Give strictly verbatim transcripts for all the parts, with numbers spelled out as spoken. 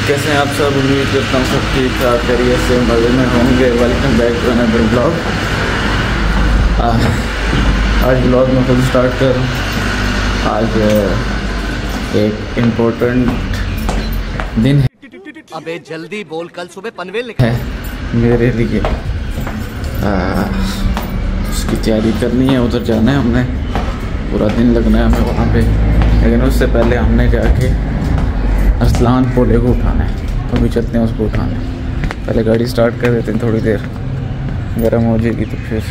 कैसे हैं आप सब? उम्मीद करता हूँ सब ठीक ठाक करिए से मज़े में होंगे। Welcome back to another blog. आज ब्लॉग में खुद स्टार्ट कर रहा हूँ। आज एक इम्पोर्टेंट दिन है। अबे जल्दी बोल, कल सुबह पनवेल लिखा है मेरे लिए। आ, उसकी तैयारी करनी है, उधर जाना है हमने, पूरा दिन लगना है हमें वहाँ पे। लेकिन उससे पहले हमने जाके अरसलान पोले को उठाना है। अभी चलते हैं उसको उठाने। पहले गाड़ी स्टार्ट कर देते हैं, थोड़ी देर गर्म हो जाएगी तो फिर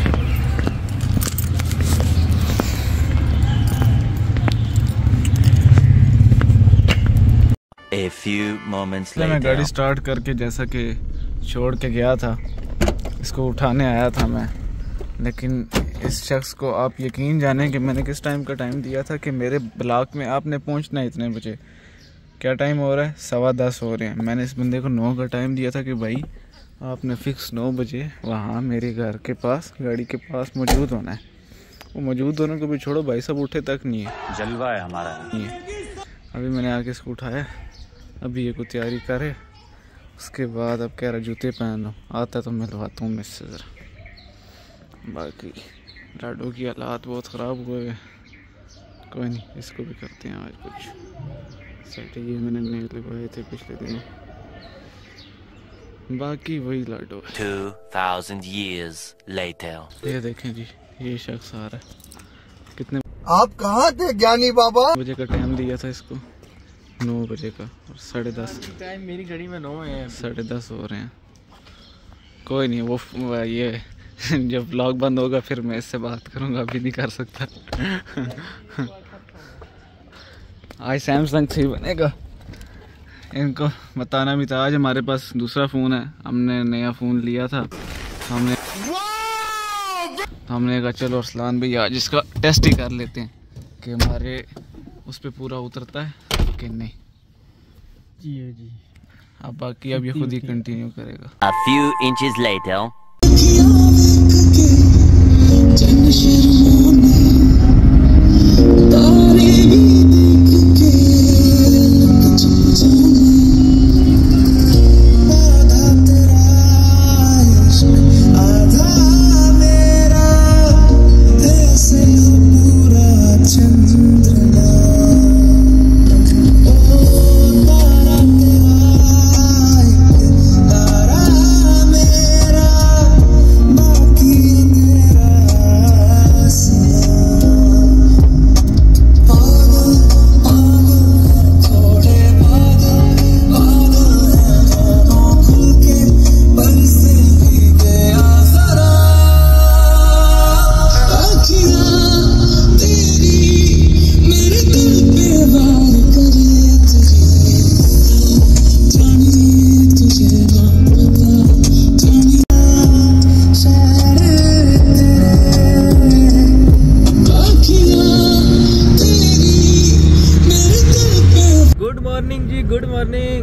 A few moments later. मैं गाड़ी स्टार्ट करके जैसा कि छोड़ के गया था, इसको उठाने आया था मैं। लेकिन इस शख्स को आप यकीन जाने कि मैंने किस टाइम का टाइम दिया था कि मेरे ब्लॉक में आपने पहुंचना है इतने बजे। क्या टाइम हो रहा है? सवा दस हो रहे हैं। मैंने इस बंदे को नौ का टाइम दिया था कि भाई आपने फिक्स नौ बजे वहाँ मेरे घर के पास गाड़ी के पास मौजूद होना है। वो मौजूद होने को भी छोड़ो, भाई सब उठे तक नहीं है। जलवा है हमारा नहीं है। अभी मैंने आके इसको उठाया, अभी ये को तैयारी करे, उसके बाद अब कह रहा जूते पहनो। आता तो मैं लवाता हूँ मुझसे ज़रा। बाकी लाडो की हालात बहुत ख़राब हुए हैं। कोई नहीं, इसको भी करते हैं आज कुछ सेट। ये मैंने नए लगवाए थे पिछले दिनों। बाकी वही लाडो है। two thousand years later. ये देखें जी, ये शख्स आ रहा है। कितने आप कहाँ थे ज्ञानी बाबा? बजे का टाइम दिया था इसको? नौ बजे का, और साढ़े दस टाइम मेरी घड़ी में नौ है, साढ़े दस हो रहे हैं। कोई नहीं, वो ये जब ब्लॉग बंद होगा फिर मैं इससे बात करूँगा, अभी नहीं कर सकता। आज सैमसंग थ्री बनेगा। इनको बताना भी था, आज हमारे पास दूसरा फ़ोन है, हमने नया फ़ोन लिया था। हमने तो हमने कहा चलो अरसलान भाई आज इसका टेस्ट ही कर लेते हैं कि हमारे उस पर पूरा उतरता है कि नहीं। जी जी। अब बाकी अब ये खुद ही कंटिन्यू करेगा। A few inches later. Good morning.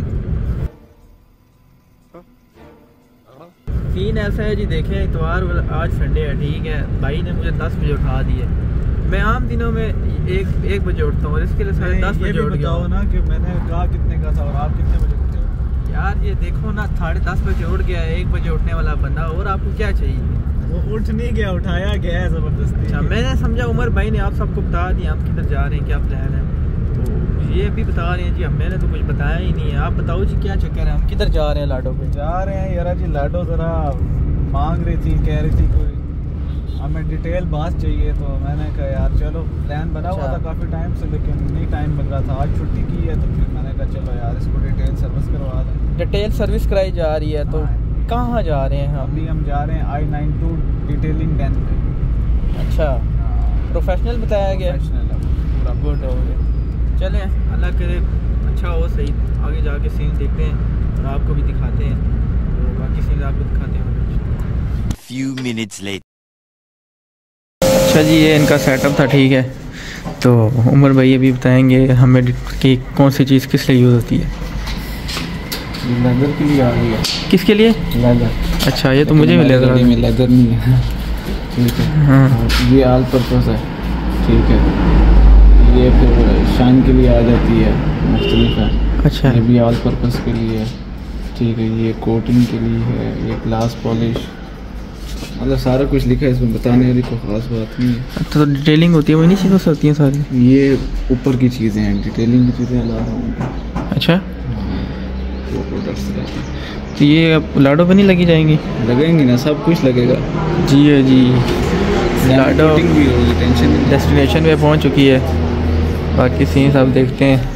Scene ऐसा है जी, देखें इतवार आज संडे है, ठीक है। भाई ने मुझे दस बजे उठा दिए। मैं आम दिनों में एक एक बजे उठता हूँ और इसके लिए साढ़े दस बजे उठ गया ना कि मैंने कहा कितने का था और आप कितने बजे उठते हो? यार ये देखो ना, साढ़े दस बजे उठ गया, एक बजे उठने वाला बंदा, और आपको क्या चाहिए? वो उठ नहीं गया, उठाया गया है ज़बरदस्ती। अच्छा, मैंने समझा उमर भाई ने आप सबको बता दिया हम किधर जा रहे हैं, क्या प्लान है। ये भी बता रहे हैं जी, मैंने तो कुछ बताया ही नहीं है। आप बताओ जी क्या चक्कर है, हम किधर जा रहे हैं? लाडो पे जा रहे हैं यार जी। लाडो ज़रा मांग रही थी, कह रही थी कोई हमें डिटेल बात चाहिए, तो मैंने कहा यार चलो, प्लान बना हुआ था काफ़ी टाइम से लेकिन नहीं टाइम मिल रहा था। आज छुट्टी की है तो फिर मैंने कहा चलो यार इसको डिटेल सर्विस करवा दें। डिटेल सर्विस कराई जा रही है, तो कहाँ जा रहे हैं हम? अभी हम जा रहे हैं I nine to detailing Dan पे। अच्छा, प्रोफेशनल बताया गया? पूरा गुड हो गया। चलें, अल्लाह करे अच्छा हो, सही। आगे जाके सीन देखते हैं और आपको भी दिखाते हैं, तो बाकी सीन आपको दिखाते हैं। Few minutes later. अच्छा जी, ये इनका सेटअप था, ठीक है। तो उमर भाई अभी बताएंगे हमें कि कौन सी चीज़ किस लिए यूज़ होती है। लेदर के लिए आ गई है। किसके लिए? लेदर। अच्छा, ये तो मुझे भी लेदर में लेदर नहीं है। ठीक है, हाँ ये ऑल पर्पस है, ठीक है। ये फिर शाइन के लिए आ जाती है, मुख्तलिफ है। अच्छा ये भी ऑल पर्पस के लिए है, ठीक है। ये कोटिंग के लिए है, ये ग्लास पॉलिश, मतलब सारा कुछ लिखा है इसमें, बताने वाली कोई ख़ास बात नहीं है। तो डिटेलिंग होती है, वही नहीं चीज़ें होती हैं सारी, ये ऊपर की चीज़ें हैं, डिटेलिंग की चीज़ें अलावा होंगी। अच्छा जो प्रोडक्ट्स रहते हैं तो ये अब लाडो पे नहीं लगी जाएंगी? लगेंगी ना, सब कुछ लगेगा जी है जी। लाडो कोटिंग भी होगी, टेंशन नहीं। डेस्टिनेशन पे पहुंच चुकी है, बाकी सीन्स आप देखते हैं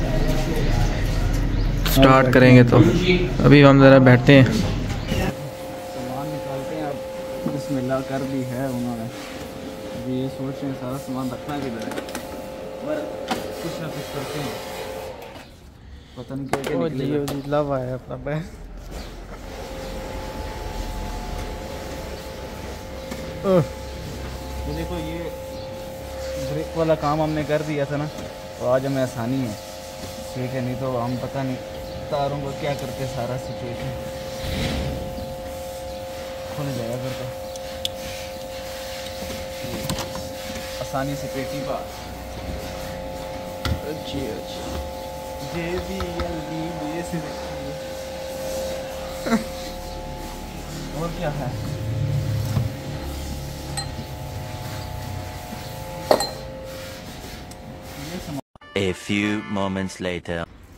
स्टार्ट करेंगे। तो अभी हम ज़रा बैठते हैं। सामान निकालते हैं, अब बिस्मिल्लाह कर दी है उन्होंने। अभी ये सोच रहे हैं सारा सामान रखना किधर है, पर कुछ ना कुछ करते हैं, पता नहीं क्या क्या ओ जी निकलेगा। ओ जी लव आया अपना बैग। ये देखो, ये ब्रेक वाला काम हमने कर दिया था ना, तो आज हमें आसानी है, ठीक है। नहीं तो हम पता नहीं तारों को क्या करते, सारा सिचुएशन खुल जाएगा फिर तो। आसानी से पेटी पा अच्छी अच्छी जे बी एल बी ये से और क्या है। A few moments later.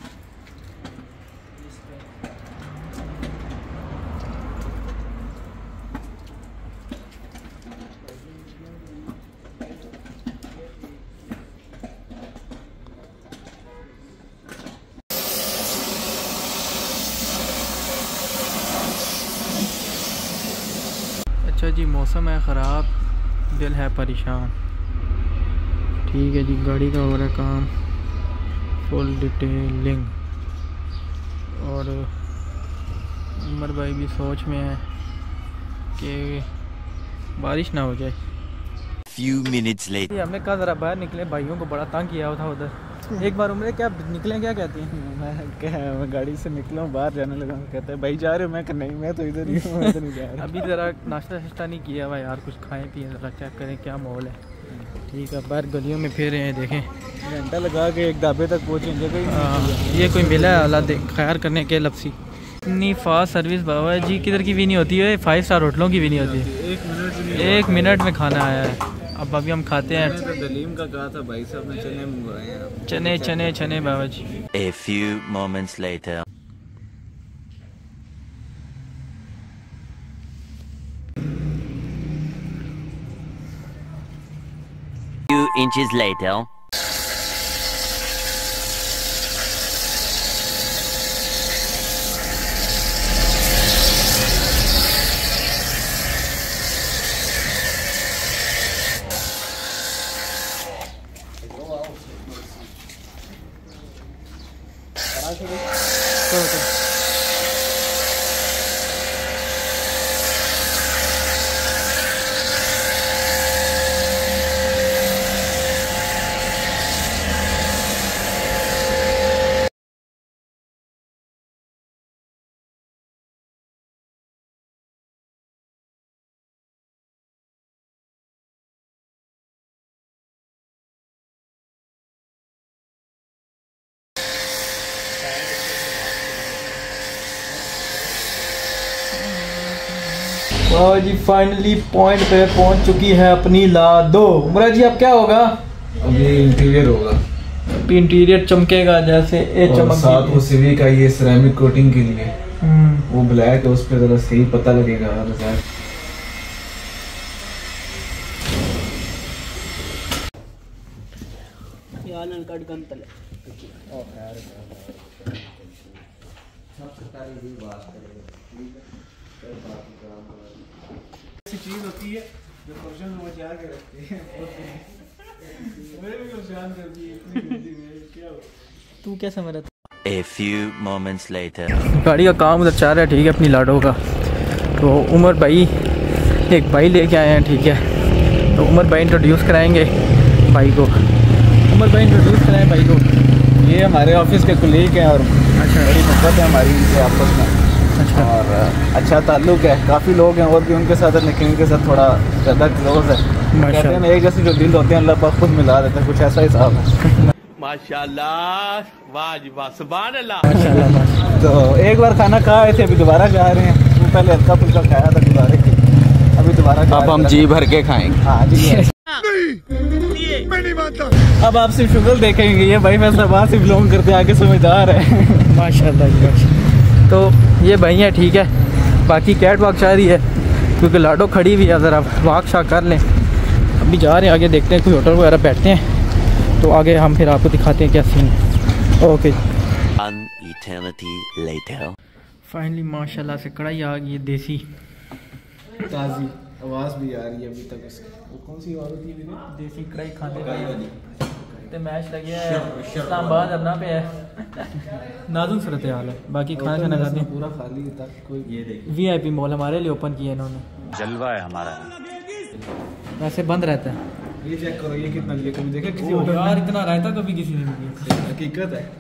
अच्छा जी, मौसम है ख़राब, दिल है परेशान। ठीक है जी, गाड़ी का हो रहा है काम, फुल डिटेलिंग। और उमर भाई भी सोच में है कि बारिश ना हो जाए। Few minutes later. हमने कहा ज़रा बाहर निकले, भाइयों को बड़ा तंग किया था उधर। एक बार उम्र क्या निकले, क्या कहती हैं? मैं क्या मैं गाड़ी से निकला हूँ, बाहर जाने लगा, कहता है भाई जा रहे हो? मैं कहा नहीं, मैं तो इधर ही हूँ, मैं तो नहीं जा रहा। अभी ज़रा नाश्ता वाश्ता नहीं किया हुआ यार, कुछ खाएं पिए, ज़रा चेक करें क्या माहौल है। ठीक है, बाहर गलियों में फिर रहे हैं, देखें घंटा लगा के एक ढाबे तक पहुँचेंगे। हाँ, ये कोई मिला है अल्लाह खैर करने के लपसी। इतनी फास्ट सर्विस बाबा जी किधर की भी नहीं होती है, फाइव स्टार होटलों की भी नहीं होती है। एक मिनट एक मिनट में खाना आया है। अब अभी हम खाते हैं। तो दलीम का कहा था भाई साहब ने चने मंगवाए हैं, चने चने चने बाबा जी। A few moments later. Few inches later. वाह जी, फाइनली पॉइंट पे पहुंच चुकी है अपनी लाडो। उमरा जी अब क्या होगा? अभी इंटीरियर होगा, अभी इंटीरियर चमकेगा जैसे ए और चमक साथ वो सीवी का ये सिरेमिक कोटिंग के लिए हम्म वो ब्लैक है, उस पर जरा सही पता लगेगा। ऐसी चीज होती है जो प्रोफेशनल में बचा के रखती है, मेरे भी परेशान कर दी इतनी जल्दी में, क्या हो? तू क्या समझ रहा था? A few moments later. गाड़ी का काम उधर चल रहा है, ठीक है, अपनी लाडो का। तो उमर भाई एक भाई लेके आए हैं, ठीक है। तो उमर भाई इंट्रोड्यूस कराएंगे भाई को। उमर भाई इंट्रोड्यूस कराएं भाई को। ये हमारे ऑफिस के कुलीग हैं और अच्छा बड़ी मोहब्बत है हमारी इनसे आपस में। अच्छा। और अच्छा ताल्लुक है, काफ़ी लोग हैं और भी उनके साथ, लेकिन इनके साथ थोड़ा ज़्यादा क्लोज है। कहते हैं एक जैसे जो दिल होते हैं अल्लाह पाक खुद मिला देता है, कुछ ऐसा हिसाब है। माशाल्लाह वाह जी वाह सुभान अल्लाह। माशाल्लाह। तो एक बार खाना खा आए थे, अभी दोबारा जा रहे हैं। वो पहले हल्का फुल्का खाया था गुजारे के, अभी दोबारा अब हम जी भर के खाएंगे। हाँ जी। मैं नहीं मानता। अब आप सिर्फ शुगर देखेंगे, ये भाई फैसलाबाद से बिलोंग करते आगे समझदार है। माशाल्लाह जी माशाल्लाह। तो ये भाई है ठीक है, बाकी कैट वॉक जा रही है क्योंकि लाडो खड़ी हुई है, ज़रा वॉक शाक कर लें। अभी जा रहे हैं आगे, देखते हैं कोई होटल वगैरह बैठते हैं तो आगे हम फिर आपको दिखाते हैं क्या सीन है। Okay. An eternity later. Finally माशाल्लाह से कढ़ाई आ गई है देसी, ताज़ी आवाज़ भी आ रही है अभी तक उसकी। वो कौन सी आवाज़ होती है? देसी कढ़ाई खाने वाली। तो मैच लगे है इस्लामाबाद अपना पे है। नाजुक सूरत हाल है, बाकी खाना खाना खाते हैं। पूरा खाली तक कोई ये देख वी आई पी मॉल हमारे लिए ओपन किया इन्होंने, जलवा है हमारा। वैसे बंद रहता है। ये चेक करो, ये कितना लिया, कभी देखा किसी ओ होटल यार में? इतना रायता कभी किसी ने नहीं दिया। हकीकत है।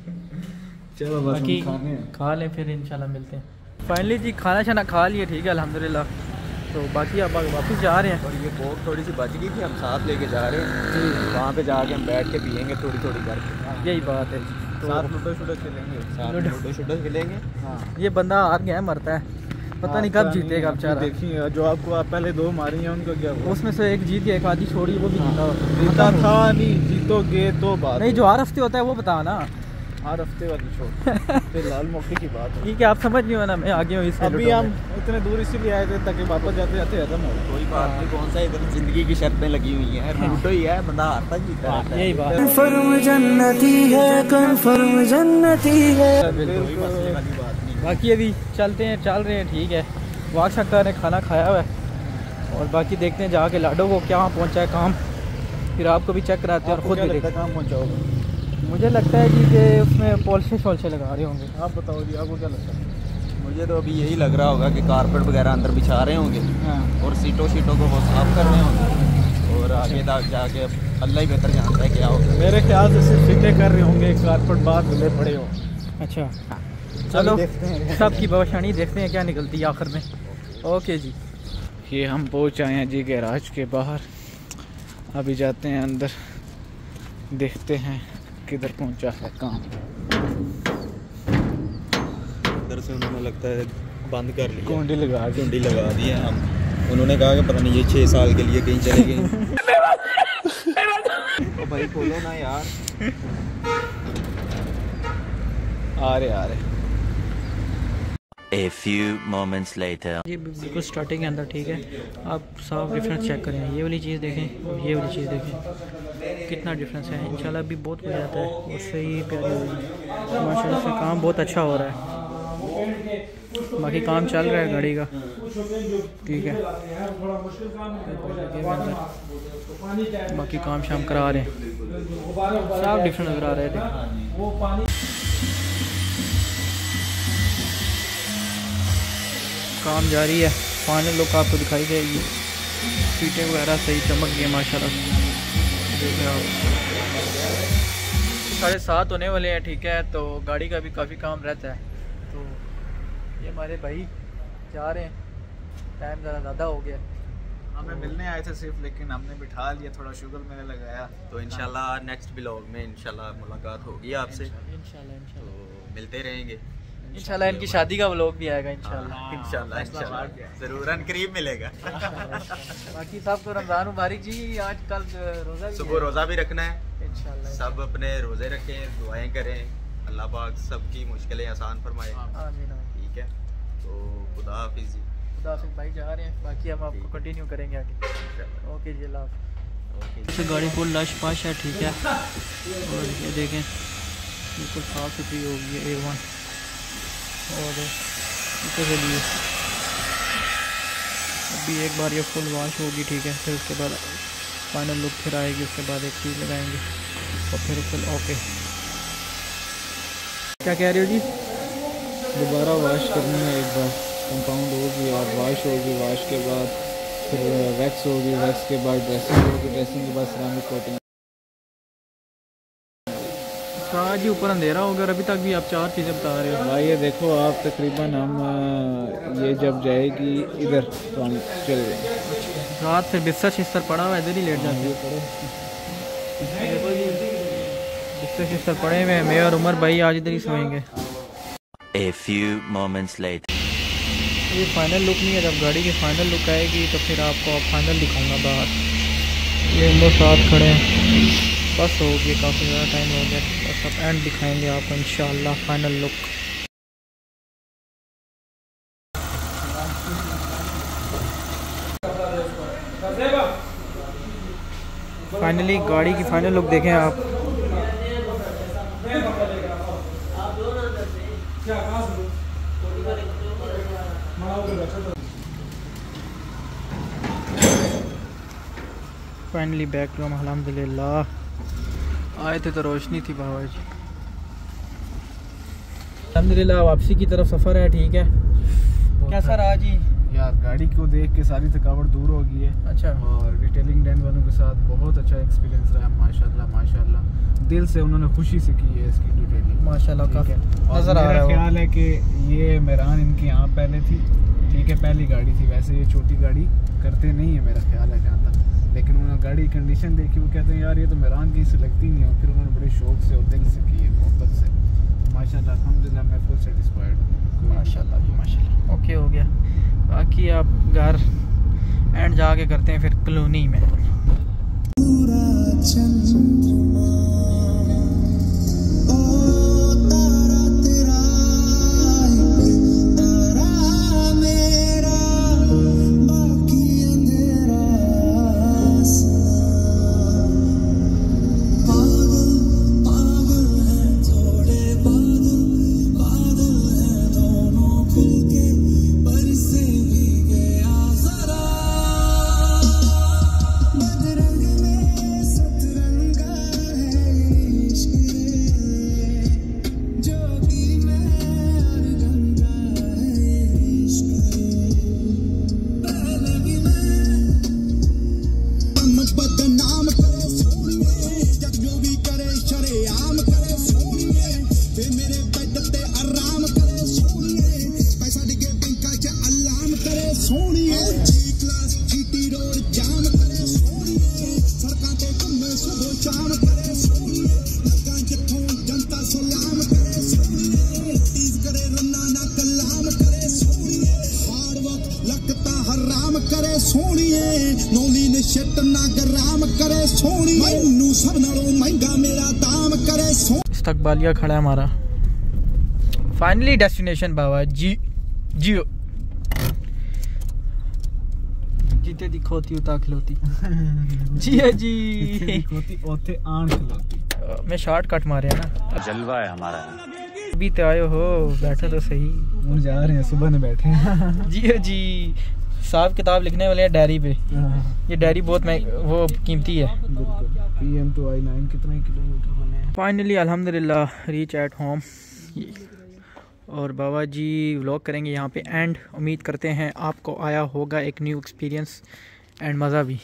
चलो बस बाकी हम खाने हैं। खा लें फिर इंशाल्लाह मिलते हैं। फाइनली जी खाना शाना खा लिए, ठीक है अल्हम्दुलिल्लाह। तो बाकी अब वापस जा रहे हैं। और ये कोक थोड़ी सी बच गई थी, हम साथ लेके जा रहे हैं। वहाँ पे जाके हम बैठ के पियेंगे थोड़ी थोड़ी करके। यही बात है जी। तो साथ लूडो शूडो खेलेंगे। साथ में लूडो शूडो खेलेंगे। हाँ, ये बंदा हार गया है, मरता है, पता नहीं कब जीतेगा बेचारा। देखिए जो आपको आप पहले दो मारी हैं उनको क्या हुआ? उसमें से एक जीत गया, एक आधी छोड़ी, वो भी जीता जीता था नहीं, जीतोगे तो बात नहीं। जो हर हफ्ते होता है वो बता ना, हर हफ्ते वाली छोड़ फिलहाल मौके की बात है। ठीक है आप समझ नहीं हो ना, मैं आगे हूँ इससे। अभी हम इतने दूर इसीलिए आए थे ताकि वापस जाते जाते खत्म हो। कोई बात नहीं, कौन सा इधर जिंदगी की शर्तें लगी हुई हैं। लूडो ही है, बंदा हारता जीता रहता है। यही बात है। कन्फर्म जन्नती है, कन्फर्म जन्नती है। कोई मसले वाली बात नहीं। बाकी अभी चलते हैं, चल रहे हैं, ठीक है। वाक शक्कर ने खाना खाया हुआ है और बाकी देखते हैं जाके लाडो को क्या पहुंचा है काम, फिर आपको भी चेक कराते हैं और खुद भी देखते हैं। काम पहुँचाओगे? मुझे लगता है कि ये उसमें पॉलिशे शॉलिशे लगा रहे होंगे। आप बताओ जी, आपको क्या लगता है? मुझे तो अभी यही लग रहा होगा कि कारपेट वगैरह अंदर बिछा रहे होंगे हाँ। और सीटों शीटों को वो साफ कर रहे होंगे। और आगे तक जाके अल्लाह ही बेहतर जानता है क्या होगा। मेरे ख्याल से सिर्फ सीटें कर रहे होंगे, कारपेट बाहर खुले पड़े हो। अच्छा चलो देखते हैं। सबकी भविष्यवाणी देखते हैं क्या निकलती है आखिर में। ओके जी। ये हम पहुंच आए हैं जी गैराज के बाहर, अभी जाते हैं अंदर, देखते हैं किधर पहुंचा है काम। अंदर से उन्होंने लगता है बंद कर लिया, कुंडी लगा दी। कुंडी लगा दी है। हम उन्होंने कहा कि पता नहीं ये छः साल के लिए कहीं चले गए। तो भाई खोलो ना यार। आ रहे आ रहे A few moments later. ये बिल्कुल स्टार्टिंग के अंदर, ठीक है। आप साफ डिफरेंस चेक करें, ये वाली चीज़ देखें और ये वाली चीज़ देखें, कितना डिफरेंस है। इंशाल्लाह अभी बहुत हो जाता है, उससे ही प्यारी होगी माशाल्लाह से। काम बहुत अच्छा हो रहा है, बाकी काम चल रहा है गाड़ी का, ठीक है। बाकी काम शाम करा रहे हैं, साफ डिफरेंस नजर आ रहे थे। काम जारी है, फाइनल लुक आपको दिखाई देगी। सीटें वगैरह सही चमक गई माशाल्लाह। देखें आप, साढ़े सात होने वाले हैं, ठीक है। तो गाड़ी का भी काफ़ी काम रहता है। तो ये हमारे भाई जा रहे हैं, टाइम ज़रा ज़्यादा हो गया। हमें मिलने आए थे सिर्फ, लेकिन हमने बिठा लिया, थोड़ा शुगर मैंने लगाया। तो इंशाल्लाह नेक्स्ट ब्लॉग में इंशाल्लाह मुलाकात होगी आपसे। इंशाल्लाह तो इंशाल्लाह मिलते रहेंगे इंशाल्लाह इनकी शादी का व्लॉग भी आएगा इंशाल्लाह। इंशाल्लाह इंशाल्लाह जरूर करीब मिलेगा। बाकी सबको रमज़ान मुबारक जी। आज कल रोज़ा भी सुबह रोज़ा भी रखना है इंशाल्लाह। सब अपने रोज़े रखें, दुआएं करें, अल्लाह पाक सबकी मुश्किलें आसान फरमाए। आमीन। ठीक है, तो खुदा हाफिज़ जी। खुदा हाफिज़ भाई, जा रहे हैं, बाकी हम आपको कंटिन्यू करेंगे आगे। ओके जी, अल्लाह हाफिज़। गाड़ी फुल लश पश है, ठीक है। और ये देखें बिल्कुल साफ़ सुथरी होगी है, ए वन। और इसके लिए अभी एक बार ये फुल वॉश होगी, ठीक है। फिर उसके बाद फाइनल लुक फिर आएगी, उसके बाद एक चीज़ लगाएंगे और फिर फुल ओके। क्या कह रहे हो जी? दोबारा वॉश करनी है एक बार, कंपाउंड होगी और वॉश होगी, वॉश के बाद फिर वैक्स होगी, वैक्स के बाद ड्रेसिंग होगी, ड्रेसिंग के बाद सिरामिक कोटिंग। आज ही ऊपर अंधेरा हो गया और अभी तक भी आप चार चीज़ें बता रहे हो। भाई ये देखो आप, तकरीबन हम ये जब जाएगी इधर तो हम चले जाएंगे। रात से बिस्तर शिस्तर पड़ा हुआ है, इधर ही लेट जाते हैं। देखो जी बिस्तर शिस्तर पड़े हुए हैं, मैं और उमर भाई आज इधर ही सोएंगे। A few moments later. ये फाइनल लुक नहीं है, जब गाड़ी की फाइनल लुक आएगी तो फिर आपको फाइनल दिखाऊंगा बाहर। ये हम लोग साथ खड़े हैं, बस हो गया, काफ़ी ज़्यादा टाइम हो गया, बस अब एंड दिखाएंगे आपको इंशाल्लाह फाइनल लुक। फाइनली गाड़ी की फाइनल लुक देखें आप। फाइनली बैक टू होम अल्हम्दुलिल्लाह। आए थे तो रोशनी थी बाबा जी। अल्हम्दुलिल्लाह वापसी की तरफ सफ़र है, ठीक है। कैसा रहा जी? यार गाड़ी को देख के सारी थकावट दूर हो गई है। अच्छा। और डिटेलिंग डैन वालों के साथ बहुत अच्छा एक्सपीरियंस रहा माशाल्लाह माशाल्लाह। दिल से उन्होंने खुशी से की है इसकी डिटेलिंग माशाल्लाह। काफ़ी नज़र आ रहा है। ख्याल है कि ये मेहरान इनकी यहाँ पहले थी, ठीक है, पहली गाड़ी थी। वैसे ये छोटी गाड़ी करते नहीं है मेरा ख्याल है जहाँ तक, लेकिन उन्होंने गाड़ी की कंडीशन देखी, वो कहते हैं यार ये तो मेहरान की से लगती नहीं है। फिर उन्होंने बड़े शौक से और दिल से की है, मोहब्बत से माशाल्लाह। अल्हम्दुलिल्लाह मैं फुल सेटिस्फाइड माशाल्लाह जी माशाल्लाह। ओके हो गया। बाकी आप घर एंड जाके करते हैं फिर कॉलोनी में। इस्तकबालिया खड़ा है हमारा। फाइनली डेस्टिनेशन बाबा जी। जियो जीते दी खोती उता खिलौती जी है जी खोती ओथे आन खिलौती। मैं शॉर्ट कट मारे है ना। जलवा है हमारा। अभी तो आयो हो, बैठे तो सही। हम जा रहे हैं, सुबह में बैठे हैं। जी है जी। साहब किताब लिखने वाले हैं डायरी पे। ये डायरी बहुत वो कीमती है। P M to I nine कितने किलोमीटर बने हैं। फाइनली अल्हम्दुलिल्लाह रीच एट होम। और बाबा जी व्लॉग करेंगे यहाँ पे एंड। उम्मीद करते हैं आपको आया होगा एक न्यू एक्सपीरियंस एंड मज़ा भी।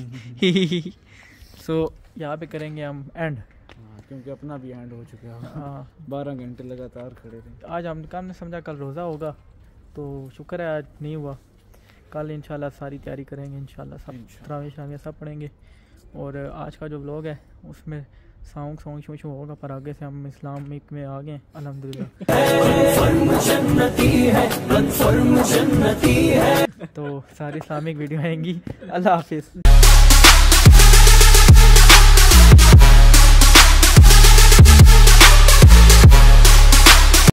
सो so, यहाँ पे करेंगे हम एंड, क्योंकि अपना भी एंड हो चुका है। हाँ, बारह घंटे लगातार खड़े थे। आज हम हमने समझा कल रोज़ा होगा, तो शुक्र है आज नहीं हुआ। कल इंशाल्लाह सारी तैयारी करेंगे, इंशाल्लाह सब तरावीह शरावीह सब पढ़ेंगे। और आज का जो व्लॉग है उसमें सॉन्ग सॉन्ग शो शो होगा, पर आगे से हम इस्लामिक में आ गए अल्हम्दुलिल्लाह। तो सारी इस्लामिक वीडियो आएंगी। अल्लाह हाफिज़।